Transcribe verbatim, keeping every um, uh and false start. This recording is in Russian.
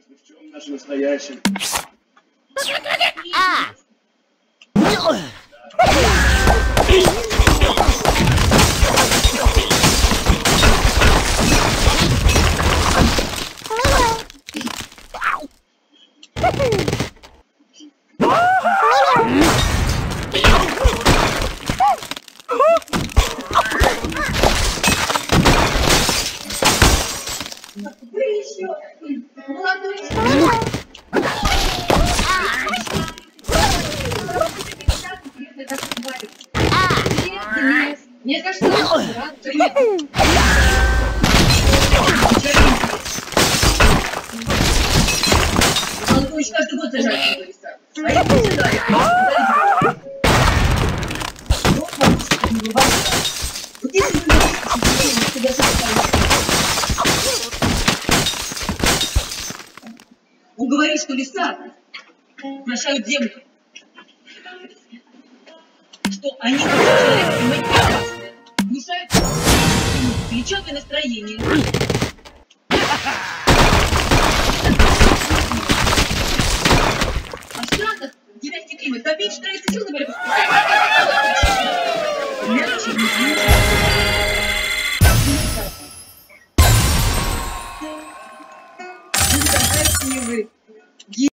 В чем наш настоящий? Вы еще молодой человек. Мне кажется, привет. Он будет каждый год зажать его листа. А я не знаю. Вот если вы тебя он говорит, что леса украшают землю, что они внушают величавое настроение. А в Штатах, где мягкий климат, копеечный традиционный борьбу. Мягче, не